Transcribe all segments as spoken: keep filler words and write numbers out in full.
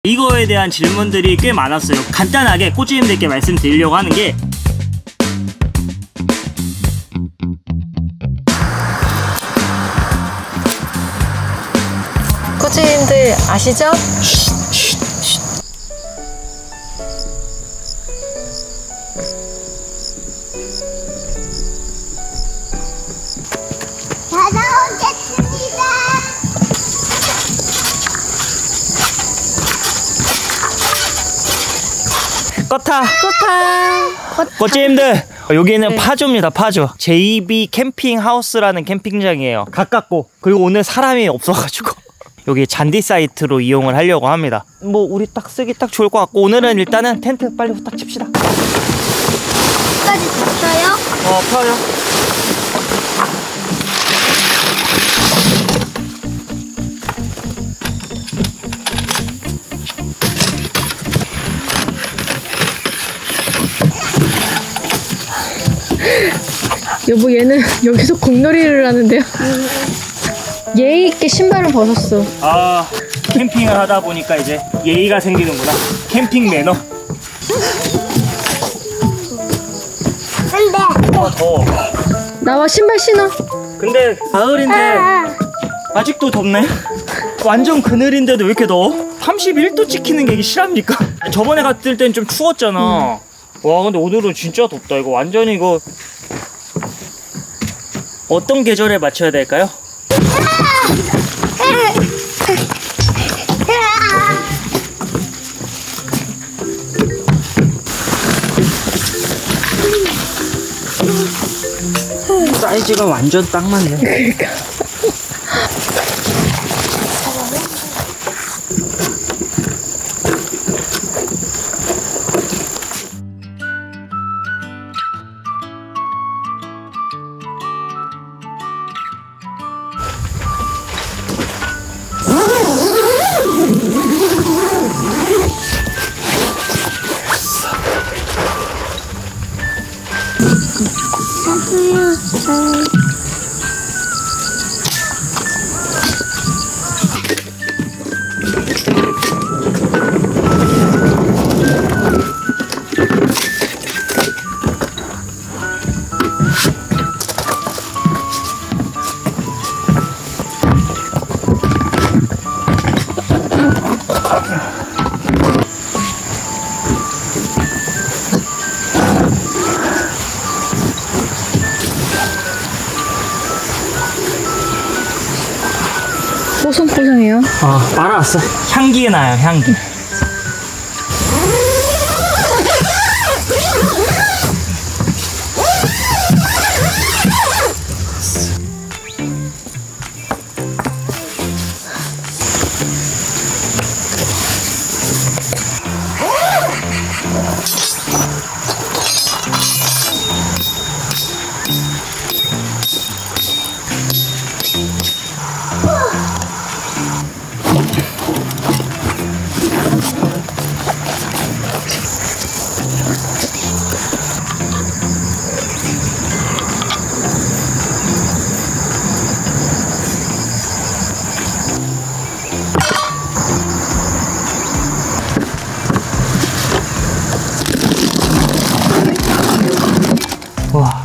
이거에 대한 질문들이 꽤 많았어요. 간단하게 꼬치님들께 말씀드리려고 하는 게, 꼬치님들 아시죠? 다녀오겠습니다. 꺼타! 꼬타! 꼬치님들, 여기는 네. 파조입니다. 파조. 제이비 캠핑 하우스라는 캠핑장이에요. 가깝고, 그리고 오늘 사람이 없어가지고 여기 잔디 사이트로 이용을 하려고 합니다. 뭐 우리 딱 쓰기 딱 좋을 것 같고, 오늘은 일단은 텐트 빨리 후딱 칩시다. 끝까지 됐어요? 어, 펴요. 여보, 얘는 여기서 공놀이를 하는데요. 예의 있게 신발을 벗었어. 아, 캠핑을 하다 보니까 이제 예의가 생기는구나. 캠핑 매너. 근데 아, 더워. 나와, 신발 신어. 근데 가을인데 아직도 덥네. 완전 그늘인데도 왜 이렇게 더워? 삼십일 도 찍히는 게 이게 실합니까? 저번에 갔을 땐 좀 추웠잖아. 음. 와, 근데 오늘은 진짜 덥다. 이거 완전히 이거 어떤 계절에 맞춰야 될까요? 사이즈가 완전 딱 맞네. 그러니까. 뽀송뽀송해요. 아, 빨아왔어. 향기 나요, 향기. 와.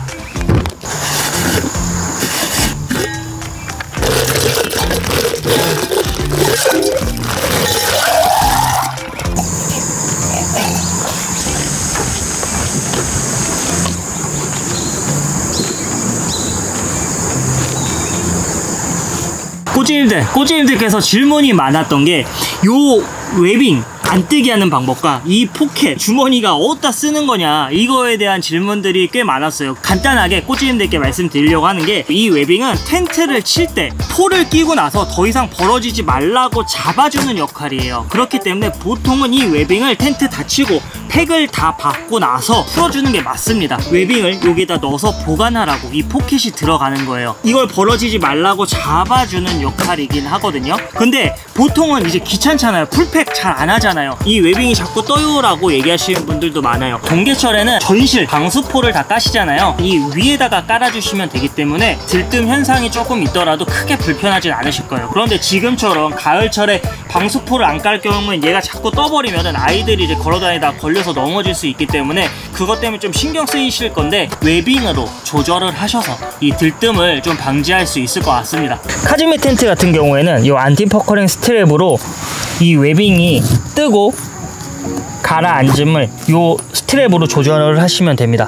꼬지님들, 꼬지님들께서 질문이 많았던 게 요 웨빙 안 뜨게 하는 방법과 이 포켓 주머니가 어디다 쓰는 거냐, 이거에 대한 질문들이 꽤 많았어요. 간단하게 꼬지님들께 말씀드리려고 하는 게, 이 웨빙은 텐트를 칠 때 포를 끼고 나서 더 이상 벌어지지 말라고 잡아주는 역할이에요. 그렇기 때문에 보통은 이 웨빙을 텐트 다 치고 팩을 다 받고 나서 풀어주는 게 맞습니다. 웨빙을 여기다 넣어서 보관하라고 이 포켓이 들어가는 거예요. 이걸 벌어지지 말라고 잡아주는 역할이긴 하거든요. 근데 보통은 이제 귀찮잖아요. 풀팩 잘 안 하잖아요. 이 웨빙이 자꾸 떠요 라고 얘기하시는 분들도 많아요. 동계철에는 전실 방수포를 다 까시잖아요. 이 위에다가 깔아주시면 되기 때문에 들뜸 현상이 조금 있더라도 크게 불편하진 않으실 거예요. 그런데 지금처럼 가을철에 방수포를 안 깔 경우는 얘가 자꾸 떠버리면 아이들이 이제 걸어다니다 걸려서 넘어질 수 있기 때문에 그것 때문에 좀 신경 쓰이실 건데 웨빙으로 조절을 하셔서 이 들뜸을 좀 방지할 수 있을 것 같습니다. 카즈미 텐트 같은 경우에는 이 안티퍼커링 스트랩으로 이 웨빙이 뜨고 가라앉음을 이 스트랩으로 조절을 하시면 됩니다.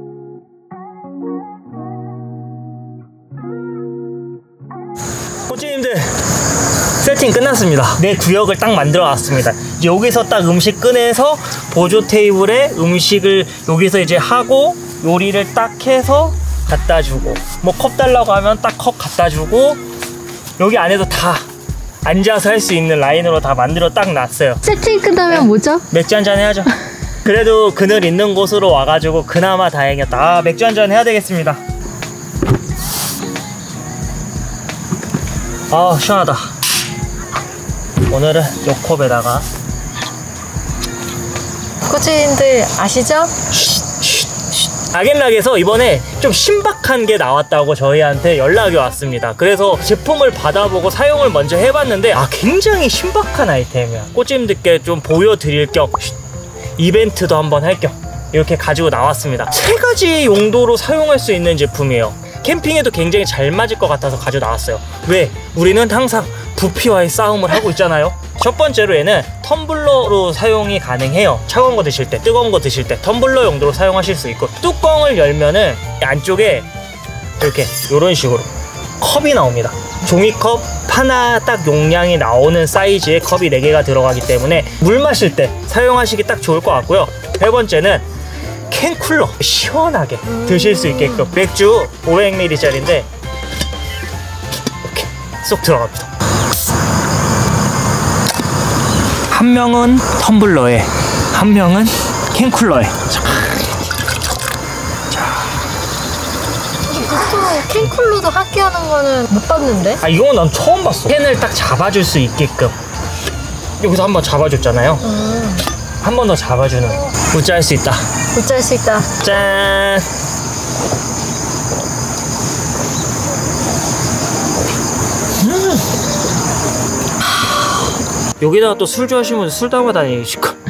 코치님들 세팅 끝났습니다. 내 구역을 딱 만들어 놨습니다. 이제 여기서 딱 음식 꺼내서 보조 테이블에 음식을 여기서 이제 하고 요리를 딱 해서 갖다 주고 뭐 컵 달라고 하면 딱 컵 갖다 주고 여기 안에도 다 앉아서 할 수 있는 라인으로 다 만들어 딱 놨어요. 세팅 끝나면 네. 뭐죠? 맥주 한잔 해야죠. 그래도 그늘 있는 곳으로 와가지고 그나마 다행이었다. 아, 맥주 한잔 해야 되겠습니다. 아, 시원하다. 오늘은 요 컵에다가 코치님들 아시죠? 아겟락에서 이번에 좀 신박한 게 나왔다고 저희한테 연락이 왔습니다. 그래서 제품을 받아보고 사용을 먼저 해봤는데 아 굉장히 신박한 아이템이야. 꼬찜들께 좀 보여드릴 겸 이벤트도 한번 할 겸 이렇게 가지고 나왔습니다. 세 가지 용도로 사용할 수 있는 제품이에요. 캠핑에도 굉장히 잘 맞을 것 같아서 가지고 나왔어요. 왜? 우리는 항상 부피와의 싸움을 하고 있잖아요. 첫 번째로 얘는 텀블러로 사용이 가능해요. 차가운 거 드실 때, 뜨거운 거 드실 때 텀블러 용도로 사용하실 수 있고 뚜껑을 열면은 안쪽에 이렇게 이런 식으로 컵이 나옵니다. 종이컵 하나 딱 용량이 나오는 사이즈의 컵이 네 개가 들어가기 때문에 물 마실 때 사용하시기 딱 좋을 것 같고요. 세 번째는 캔쿨러 시원하게 드실 수 있게끔 맥주 오백 밀리리터짜리인데 이렇게 쏙 들어갑니다. 한 명은 텀블러에 한 명은 캔쿨러에. 보통 캔쿨러도 함께하는 거는 못 봤는데? 아 이건 난 처음 봤어. 캔을 딱 잡아줄 수 있게끔 여기서 한번 잡아줬잖아요. 음. 한 번 더 잡아주는 웃자 수 있다. 웃자 수 있다. 짠. 음. 여기다가 또 술 좋아하시면 술 담아다니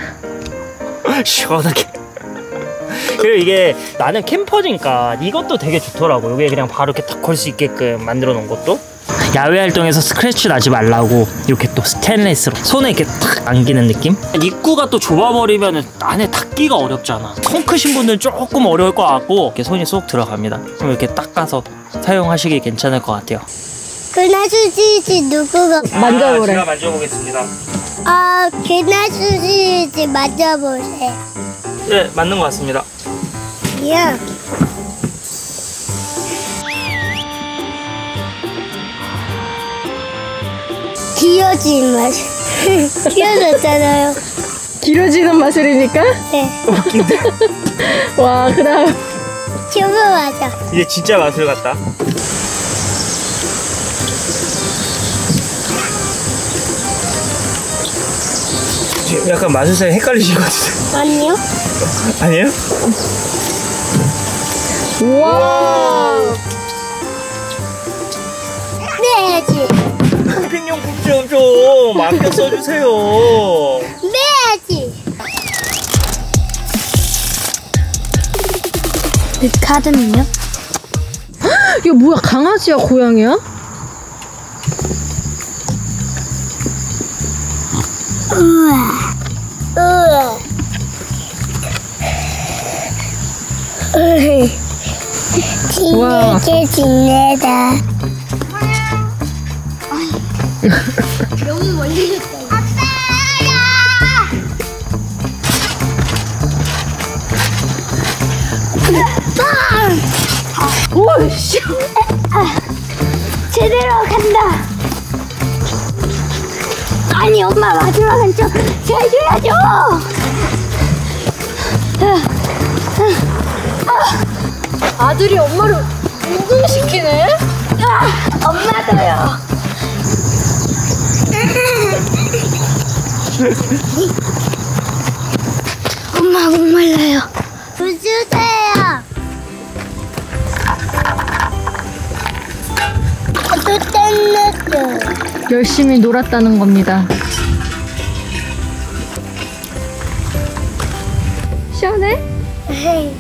시원하게. 그리고 이게 나는 캠퍼니까 이것도 되게 좋더라고. 여기에 그냥 바로 이렇게 탁 걸 수 있게끔 만들어 놓은 것도. 야외 활동에서 스크래치 나지 말라고 이렇게 또 스테인리스로 손에 이렇게 탁 안기는 느낌? 입구가 또 좁아버리면 안에 닫기가 어렵잖아. 손 크신 분들은 조금 어려울 것 같고 이렇게 손이 쏙 들어갑니다. 그럼 이렇게 닦아서 사용하시기 괜찮을 것 같아요. 그나수지지 누구가 만져보래. 아, 제가 만져보겠습니다. 아 그나수지지 만져보세요. 네, 맞는 것 같습니다. 야. 길어진 맛. 길어졌잖아요. 길어지는 마술이니까? 네. 와, 그 다음. 튜브 맞아. 이게 진짜 마술 같다. 지금 약간 마술사에 헷갈리신 것 같은데. 아니요. 아니에요? 우와. 매야지. 캠핑용품 좀 좀 아껴 써주세요. 매야지. 그 카드는요? 이거 뭐야, 강아지야, 고양이야? 우와. 우와. 우와. 진짜 진내다. 너무 멀리 갔다. 아빠야! 오씨. 제대로 간다. 아니 엄마 마지막은 좀 해줘야죠. 아들이 엄마를 운동시키네? 아, 엄마도요. 엄마 목말라요. 물 주세요. 또 땡겼어. 열심히 놀았다는 겁니다. 시원해? 에이.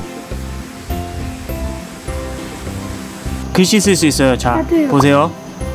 글씨 쓸 수 있어요. 자, 나도요. 보세요.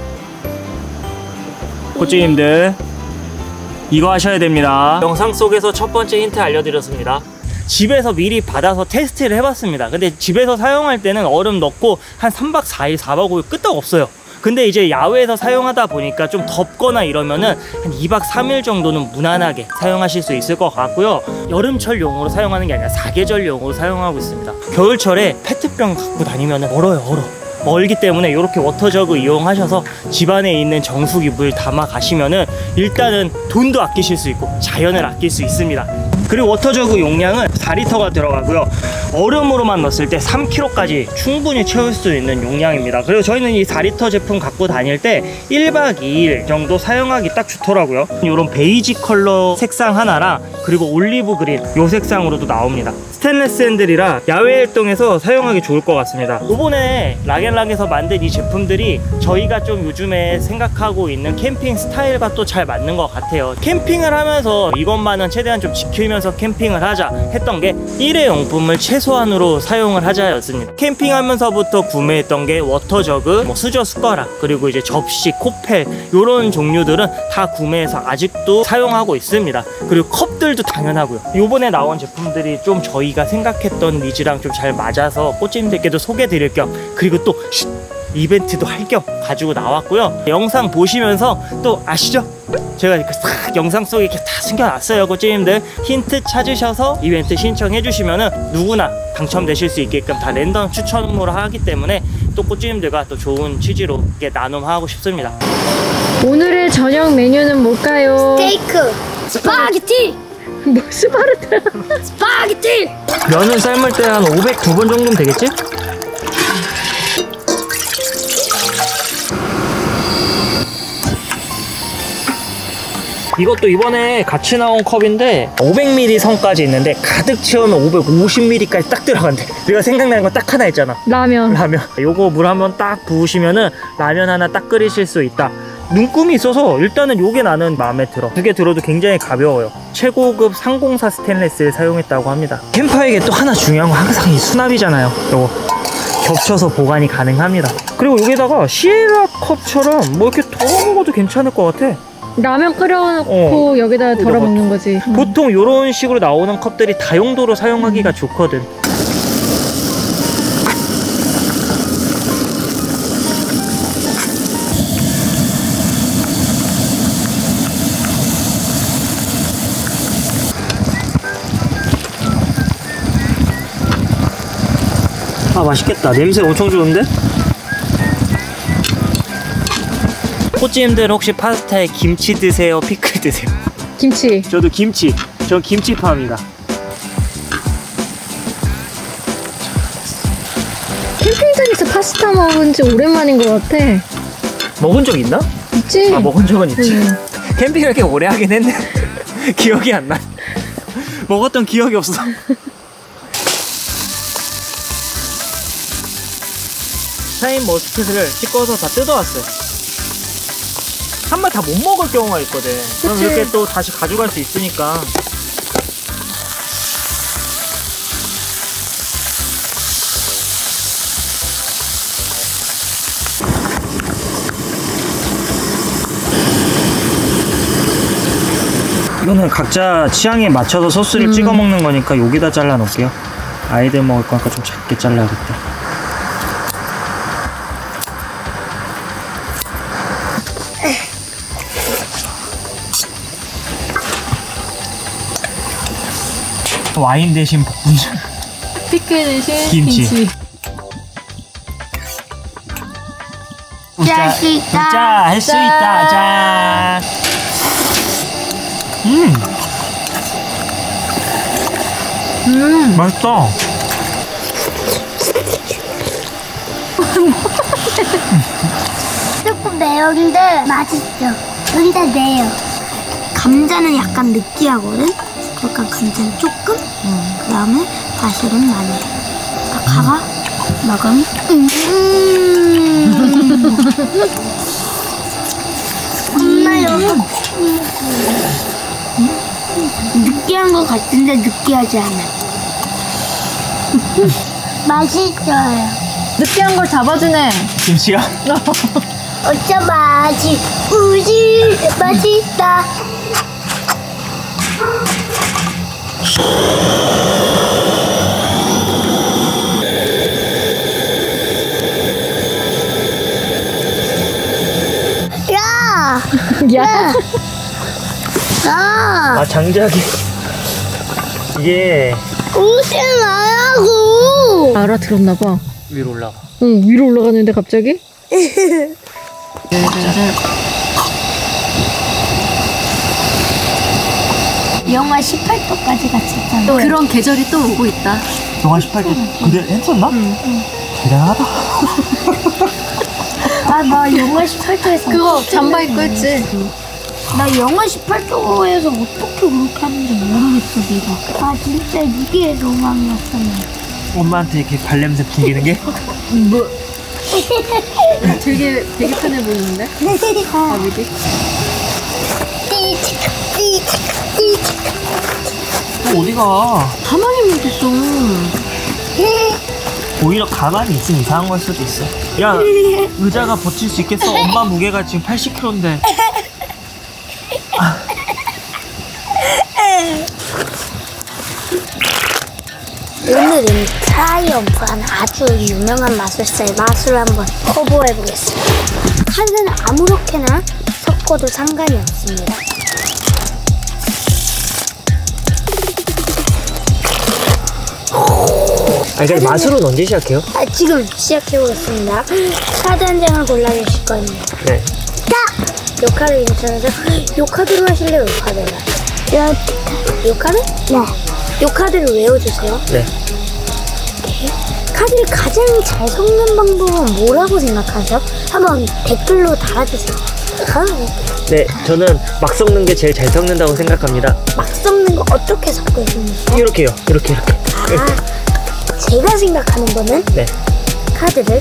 코치님들 이거 하셔야 됩니다. 영상 속에서 첫 번째 힌트 알려드렸습니다. 집에서 미리 받아서 테스트를 해봤습니다. 근데 집에서 사용할 때는 얼음 넣고 한 삼 박 사 일, 사 박 오 일 끄떡 없어요. 근데 이제 야외에서 사용하다 보니까 좀 덥거나 이러면은 한 이 박 삼 일 정도는 무난하게 사용하실 수 있을 것 같고요. 여름철용으로 사용하는 게 아니라 사계절용으로 사용하고 있습니다. 겨울철에 페트병 갖고 다니면 멀어요, 얼어. 멀기 때문에 이렇게 워터저그 이용하셔서 집안에 있는 정수기 물 담아 가시면은 일단은 돈도 아끼실 수 있고 자연을 아낄 수 있습니다. 그리고 워터저그 용량은 사 리터가 들어가고요. 얼음으로만 넣었을 때 삼 킬로그램까지 충분히 채울 수 있는 용량입니다. 그리고 저희는 이 사 리터 제품 갖고 다닐 때 일 박 이 일 정도 사용하기 딱 좋더라고요. 이런 베이지 컬러 색상 하나랑 그리고 올리브 그린 요 색상으로도 나옵니다. 스테인리스 핸들이라 야외 활동에서 사용하기 좋을 것 같습니다. 이번에 락앤락에서 만든 이 제품들이 저희가 좀 요즘에 생각하고 있는 캠핑 스타일과 또 잘 맞는 것 같아요. 캠핑을 하면서 이것만은 최대한 좀 지키면서 캠핑을 하자 했던 게 일회용품을 최소한으로 사용을 하자였습니다. 캠핑하면서부터 구매했던 게 워터저그, 뭐 수저 숟가락, 그리고 이제 접시, 코펠 이런 종류들은 다 구매해서 아직도 사용하고 있습니다. 그리고 컵들도 당연하고요. 이번에 나온 제품들이 좀 저희가 생각했던 니즈랑 좀 잘 맞아서 꽃님들께도 소개드릴 겸 그리고 또 쉿! 이벤트도 할 겸 가지고 나왔고요. 영상 보시면서 또 아시죠? 제가 이렇게 싹 영상 속에 이렇게 다 숨겨놨어요. 꽃님들 힌트 찾으셔서 이벤트 신청해 주시면은 누구나 당첨되실 수 있게끔 다 랜덤 추첨으로 하기 때문에 또 꽃님들과 또 좋은 취지로 이렇게 나눔하고 싶습니다. 오늘의 저녁 메뉴는 뭘까요? 스테이크. 스파게티. 뭐 스파르타? 스파게티. 면을 삶을 때 한 오백이 번 정도면 되겠지? 이것도 이번에 같이 나온 컵인데 오백 밀리리터 선까지 있는데 가득 채우면 오백오십 밀리리터까지 딱 들어간대. 내가 생각나는 건 딱 하나 있잖아. 라면. 라면. 요거 물 한번 딱 부으시면은 라면 하나 딱 끓이실 수 있다. 눈금이 있어서 일단은 요게 나는 마음에 들어. 두 개 들어도 굉장히 가벼워요. 최고급 삼공사 스테인리스를 사용했다고 합니다. 캠퍼에게 또 하나 중요한 건 항상 이 수납이잖아요. 요거 겹쳐서 보관이 가능합니다. 그리고 여기다가 시에라 컵처럼 뭐 이렇게 덜어 먹어도 괜찮을 것 같아. 라면 끓여놓고 어. 여기다 덜어 먹는 거지. 음. 보통 이런 식으로 나오는 컵들이 다용도로 사용하기가 좋거든. 아, 맛있겠다. 냄새 엄청 좋은데? 코치님들 혹시 파스타에 김치 드세요? 피클 드세요? 김치. 저도 김치. 전 김치파입니다. 캠핑장에서 파스타 먹은 지 오랜만인 것 같아. 먹은 적 있나? 있지? 아, 먹은 적은 있지. 응. 캠핑을 이렇게 오래 하긴 했네. 기억이 안 나. 먹었던 기억이 없어. 샤인 머스켓을 씻어서 다 뜯어왔어요. 한 번 다 못 먹을 경우가 있거든. 그럼 그치. 이렇게 또 다시 가져갈 수 있으니까. 이거는 각자 취향에 맞춰서 소스를 음. 찍어 먹는 거니까 여기다 잘라 놓을게요. 아이들 먹을 거니까 좀 작게 잘라야겠다. 와인 대신 복분자. 피클 대신 김치. 김치. 할 수 있다. 자, 할 수 있다. 자. 음. 음. 맛있다. 조금 매운데 맛있죠. 둘 다 매요. 감자는 약간 느끼하거든. 약간 감자는 조금. 음. 그다음에 바실은 많이. 딱 가가 먹으면. 음. 엄마 여기. 음. 느끼한 것 같은데 느끼하지 않아. 맛있어요. 느끼한 걸 잡아주네. 김치가? 어쩜 맛이 우지 맛있다. 야! 야. 야! 아 장작이 이게 오지 말라고! 알아들었나 봐. 위로 올라가. 응, 위로 올라가는데 갑자기? 영하 십팔 도까지 갔었잖아. 그런 계절이 또 오고 있다. 영하 십팔 도 근데 했었나? 응. 대단하다. 아, 나 영하 십팔 도에서 그거 잠바 입고 했지. 나 영하 십팔 도에서 어떻게 그렇게 하는지 모르겠어, 내가. 아, 진짜 이게 로망이었었네. 엄마한테 이렇게 발냄새 풍기는 게? 뭐? 되게 되게 편해 보이는데? 아, 미디? 또 어디가? 가만히 못 있어. 오히려 가만히 있으면 이상한 걸 수도 있어. 야, 의자가 버틸 수 있겠어? 엄마 무게가 지금 팔십 킬로그램인데. 오늘은 트라이엄프한 아주 유명한 마술사의 마술을 한번 커버해보겠습니다. 카드는 아무렇게나 섞어도 상관이 없습니다. 아, 이제 마술은 언제 시작해요? 아, 지금 시작해보겠습니다. 카드 한 장을 골라주실 겁니다. 네. 딱! 요 카드 괜찮으세요? 요 카드로 하실래요? 요 카드로? 요, 요 카드? 네. 요 카드를 외워주세요. 네. 카드를 가장 잘 섞는 방법은 뭐라고 생각하세요? 한번 댓글로 달아주세요. 아, 네, 저는 막 섞는 게 제일 잘 섞는다고 생각합니다. 막 섞는 거 어떻게 섞으십니까? 이렇게요. 이렇게, 이렇게. 아, 제가 생각하는 거는 네. 카드를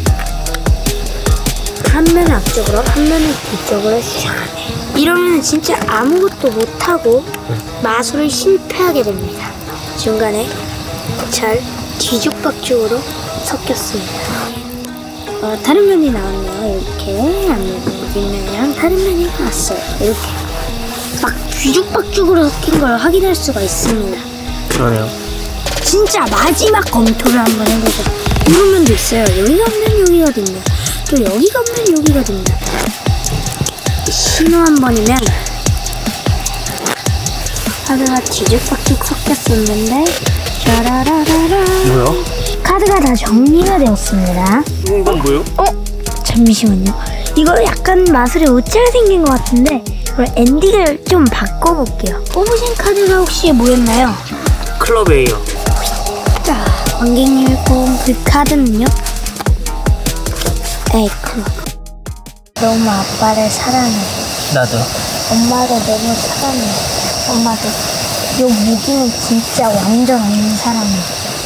한 면을 앞쪽으로 한 면을 뒤쪽으로 샥. 이러면 진짜 아무것도 못하고 마술을 실패하게 됩니다. 중간에 잘 뒤죽박죽으로 섞였습니다. 어, 다른 면이 나왔네요. 이렇게 앞면, 뒷면이랑 다른 면이 나왔어요. 이렇게 막 뒤죽박죽으로 섞인 걸 확인할 수가 있습니다. 그러네요. 진짜 마지막 검토를 한번 해보죠. 이런 면도 있어요. 여기가 없는 여기가 됩니다. 또 여기가 없는 여기가 됩니다. 신호 한 번이면 카드가 뒤죽박죽 섞였었는데 짜라라라라 뭐요? 카드가 다 정리가 되었습니다. 이건 뭐요? 어? 잠시만요. 이거 약간 마술에 오차가 생긴 것 같은데 그럼 엔딩을 좀 바꿔볼게요. 뽑으신 카드가 혹시 뭐였나요? 클럽 A요. 자, 관객님이 뽑은 그 카드는요? 에이, 클럽. 너무 아빠를 사랑해. 나도. 엄마를 너무 사랑해. 엄마도. 요 무기는 진짜 완전 없는 사람이야.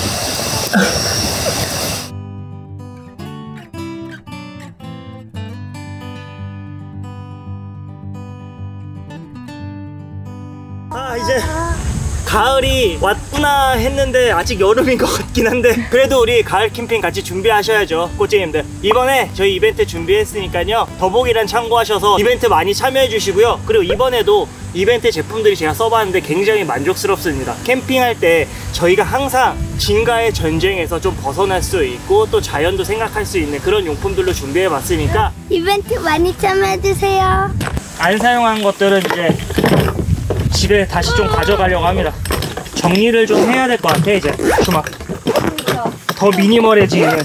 아, 이제 가을이 왔구나 했는데 아직 여름인 것 같긴 한데 그래도 우리 가을 캠핑 같이 준비하셔야죠, 꼬쟁이님들. 이번에 저희 이벤트 준비했으니까요, 더보기란 참고하셔서 이벤트 많이 참여해 주시고요. 그리고 이번에도 이벤트 제품들이 제가 써봤는데 굉장히 만족스럽습니다. 캠핑할 때 저희가 항상 진가의 전쟁에서 좀 벗어날 수 있고 또 자연도 생각할 수 있는 그런 용품들로 준비해 봤으니까 이벤트 많이 참여해주세요. 안 사용한 것들은 이제 집에 다시 좀 가져가려고 합니다. 정리를 좀 해야 될 것 같아. 이제 주막 더 미니멀해지는.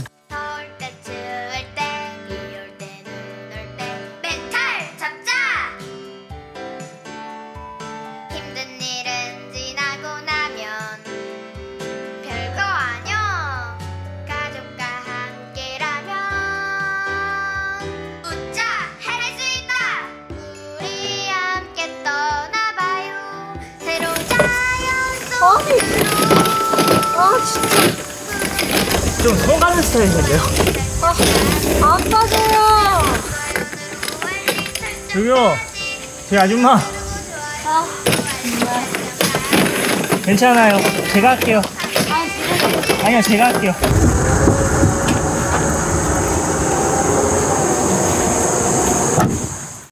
아, 진짜. 좀 성가는 스타일인데요. 아, 안 빠져요. 저기요, 제 아줌마. 아, 정말. 괜찮아요. 제가 할게요. 아니요, 제가 할게요.